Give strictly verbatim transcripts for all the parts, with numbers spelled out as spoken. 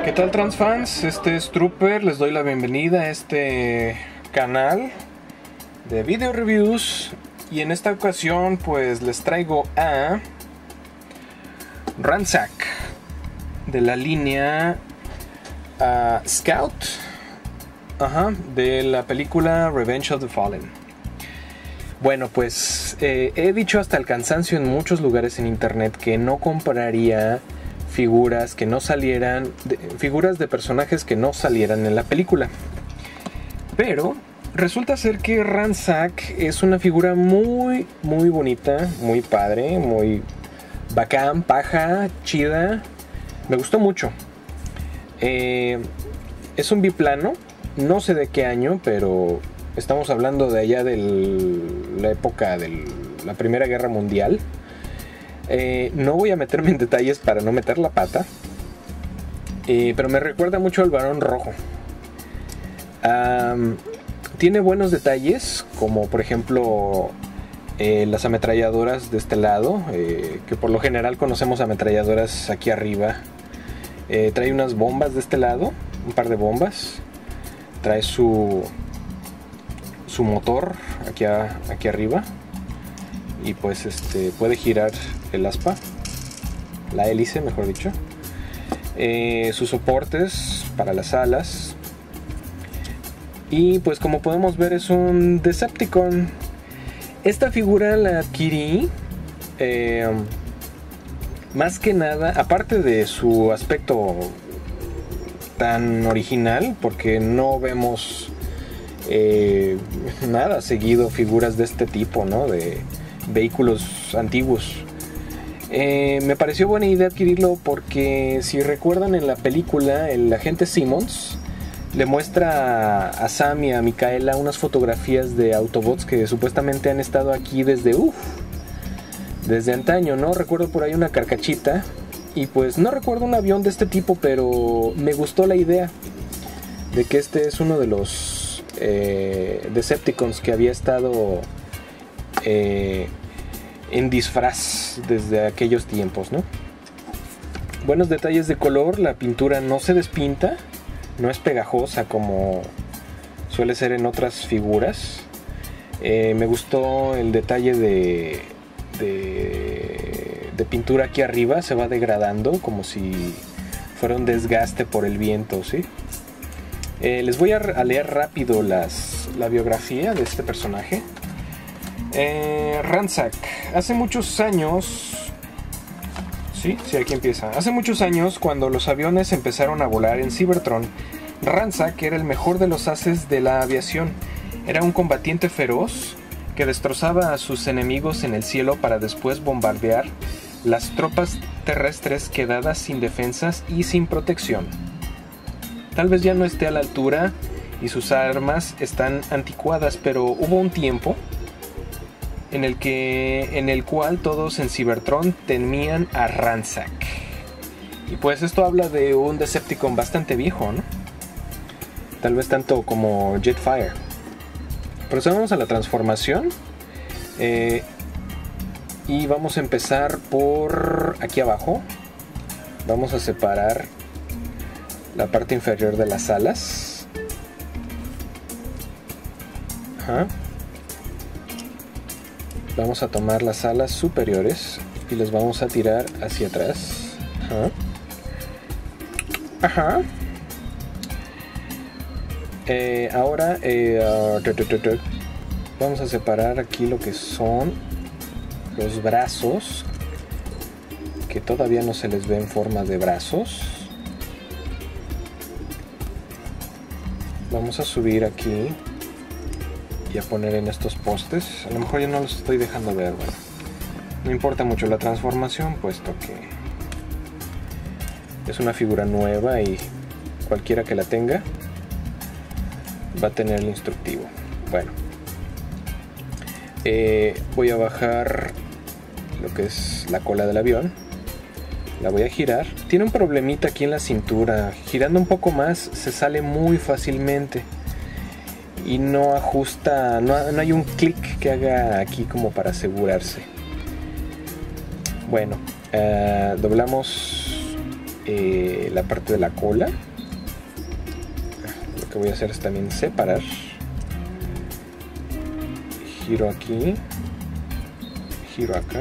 ¿Qué tal, transfans? Este es Trooper, les doy la bienvenida a este canal de video reviews y en esta ocasión pues les traigo a Ransack de la línea uh, Scout, ajá, de la película Revenge of the Fallen. Bueno, pues eh, he dicho hasta el cansancio en muchos lugares en internet que no compraría figuras que no salieran, de, figuras de personajes que no salieran en la película. Pero resulta ser que Ransack es una figura muy, muy bonita, muy padre, muy bacán, paja, chida. Me gustó mucho. Eh, es un biplano, no sé de qué año, pero estamos hablando de allá de la época de la Primera Guerra Mundial. Eh, no voy a meterme en detalles para no meter la pata, eh, pero me recuerda mucho al Barón Rojo. Um, tiene buenos detalles, como por ejemplo eh, las ametralladoras de este lado, eh, que por lo general conocemos ametralladoras aquí arriba. Eh, trae unas bombas de este lado, un par de bombas. Trae su, su motor aquí, a, aquí arriba. Y pues este puede girar el aspa, la hélice mejor dicho, eh, sus soportes para las alas. Y pues como podemos ver es un Decepticon. Esta figura la adquirí eh, más que nada, aparte de su aspecto tan original, porque no vemos eh, nada seguido figuras de este tipo, ¿no? De vehículos antiguos. Eh, me pareció buena idea adquirirlo porque si recuerdan en la película el agente Simmons le muestra a Sam y a Micaela unas fotografías de Autobots que supuestamente han estado aquí desde uff, desde antaño, ¿no? Recuerdo por ahí una carcachita y pues no recuerdo un avión de este tipo, pero me gustó la idea de que este es uno de los eh, Decepticons que había estado Eh, en disfraz desde aquellos tiempos, ¿no? Buenos detalles de color, la pintura no se despinta, no es pegajosa como suele ser en otras figuras. Eh, me gustó el detalle de, de, de pintura aquí arriba, se va degradando como si fuera un desgaste por el viento, ¿sí? Eh, les voy a, a leer rápido las, la biografía de este personaje. Eh, Ransack, hace muchos años, sí, sí, aquí empieza. Hace muchos años, cuando los aviones empezaron a volar en Cybertron, Ransack era el mejor de los haces de la aviación. Era un combatiente feroz que destrozaba a sus enemigos en el cielo para después bombardear las tropas terrestres quedadas sin defensas y sin protección. Tal vez ya no esté a la altura y sus armas están anticuadas, pero hubo un tiempo en el que en el cual todos en Cybertron temían a Ransack. Y pues esto habla de un Decepticon bastante viejo, ¿no? Tal vez tanto como Jetfire. Procedamos a la transformación. Eh, y vamos a empezar por aquí abajo. Vamos a separar la parte inferior de las alas. Ajá. Vamos a tomar las alas superiores y les vamos a tirar hacia atrás. Ajá. Ajá. Eh, ahora eh, uh, vamos a separar aquí lo que son los brazos, que todavía no se les ve en forma de brazos. Vamos a subir aquí y a poner en estos postes. A lo mejor yo no los estoy dejando ver, bueno, no importa mucho la transformación, puesto que es una figura nueva y cualquiera que la tenga va a tener el instructivo. Bueno, eh, voy a bajar lo que es la cola del avión, la voy a girar. Tiene un problemita aquí en la cintura, girando un poco más se sale muy fácilmente y no ajusta, no, no hay un clic que haga aquí como para asegurarse. Bueno, uh, doblamos eh, la parte de la cola. Lo que voy a hacer es también separar. Giro aquí, giro acá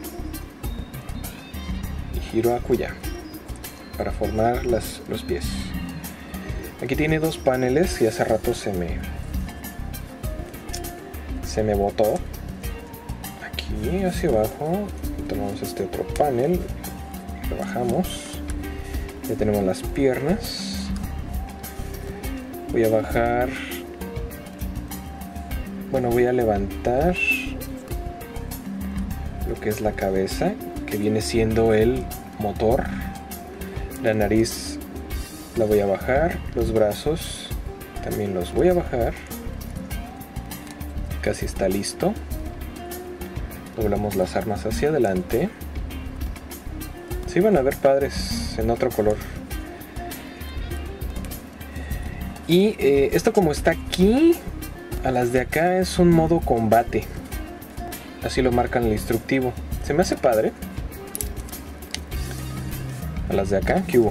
y giro acullá para formar las, los pies. Aquí tiene dos paneles y hace rato se me se me botó. Aquí hacia abajo tomamos este otro panel, lo bajamos, ya tenemos las piernas. Voy a bajar, bueno, voy a levantar lo que es la cabeza, que viene siendo el motor. La nariz la voy a bajar, los brazos también los voy a bajar. Casi está listo. Doblamos las armas hacia adelante. Sí, van a ver padres en otro color. Y eh, esto como está aquí, a las de acá es un modo combate. Así lo marcan el instructivo. Se me hace padre. A las de acá, ¿qué hubo?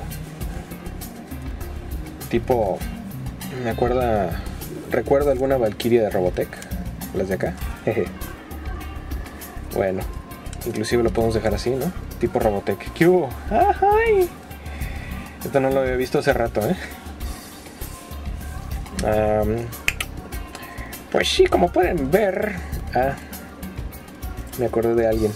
Tipo, me acuerda, recuerda alguna Valkyria de Robotech. Las de acá. Jeje. Bueno, inclusive lo podemos dejar así, ¿no? Tipo Robotech. ¿Qué hubo? ¡Ay! Esto no lo había visto hace rato, ¿eh? Um, pues sí, como pueden ver. Ah, me acordé de alguien.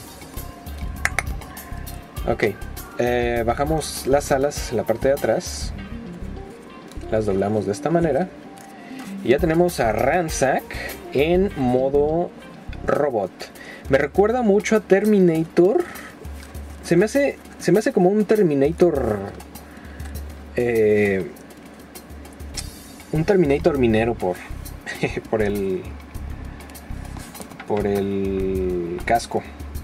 Ok, eh, bajamos las alas en la parte de atrás. Las doblamos de esta manera. Y ya tenemos a Ransack en modo robot. Me recuerda mucho a Terminator. Se me hace, se me hace como un Terminator. Eh, un Terminator minero por, por el, por el casco.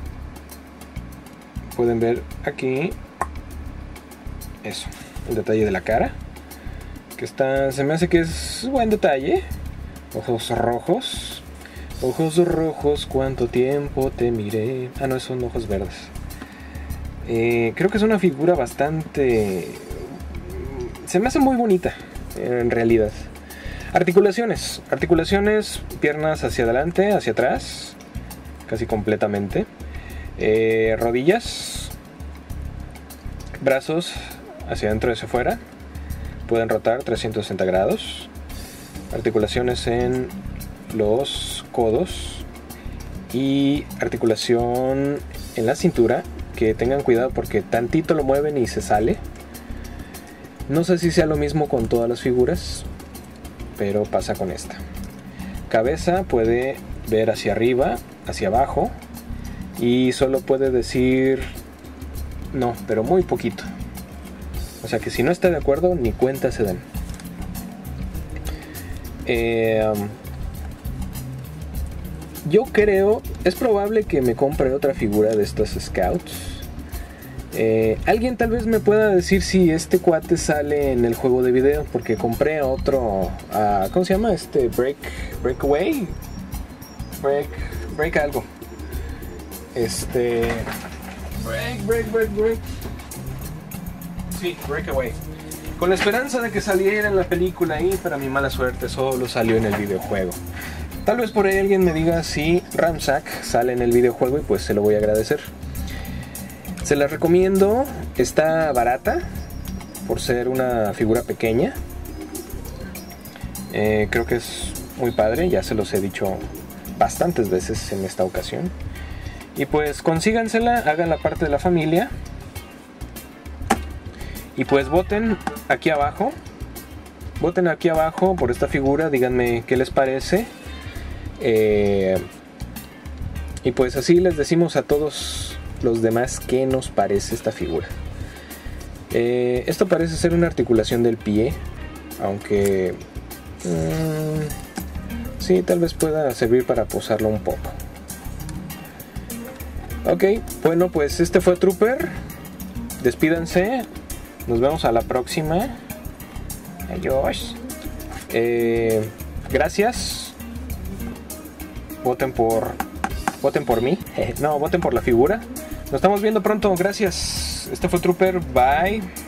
Pueden ver aquí eso, el detalle de la cara, que está, se me hace que es buen detalle. Ojos rojos, ojos rojos, cuánto tiempo te miré. Ah, no, son ojos verdes. Eh, creo que es una figura bastante, se me hace muy bonita en realidad. Articulaciones, articulaciones, piernas hacia adelante, hacia atrás, casi completamente. Eh, rodillas, brazos hacia adentro y hacia afuera, pueden rotar trescientos sesenta grados. Articulaciones en los codos y articulación en la cintura, que tengan cuidado porque tantito lo mueven y se sale. No sé si sea lo mismo con todas las figuras, pero pasa con esta. Cabeza puede ver hacia arriba, hacia abajo, y solo puede decir no, pero muy poquito. O sea que si no está de acuerdo, ni cuenta se dan. Eh, um, yo creo, es probable que me compre otra figura de estos Scouts. Eh, alguien tal vez me pueda decir si este cuate sale en el juego de video, porque compré otro, uh, ¿cómo se llama? Este Break, Breakaway, Break, Break algo. Este, Break, Break, Break, Break. Sí, Breakaway. Con la esperanza de que saliera en la película y para mi mala suerte solo salió en el videojuego. Tal vez por ahí alguien me diga si Ransack sale en el videojuego y pues se lo voy a agradecer. Se la recomiendo, está barata por ser una figura pequeña. Eh, creo que es muy padre, ya se los he dicho bastantes veces en esta ocasión. Y pues consígansela, hagan la parte de la familia. Y pues voten aquí abajo. Voten aquí abajo por esta figura, díganme qué les parece. Eh, y pues así les decimos a todos los demás qué nos parece esta figura. Eh, esto parece ser una articulación del pie, aunque mmm, sí, tal vez pueda servir para posarlo un poco. Ok, bueno, pues este fue Trooper. Despídanse. Nos vemos a la próxima. Adiós. Eh, gracias. Voten por Voten por mí. No, voten por la figura. Nos estamos viendo pronto. Gracias. Este fue Trooper. Bye.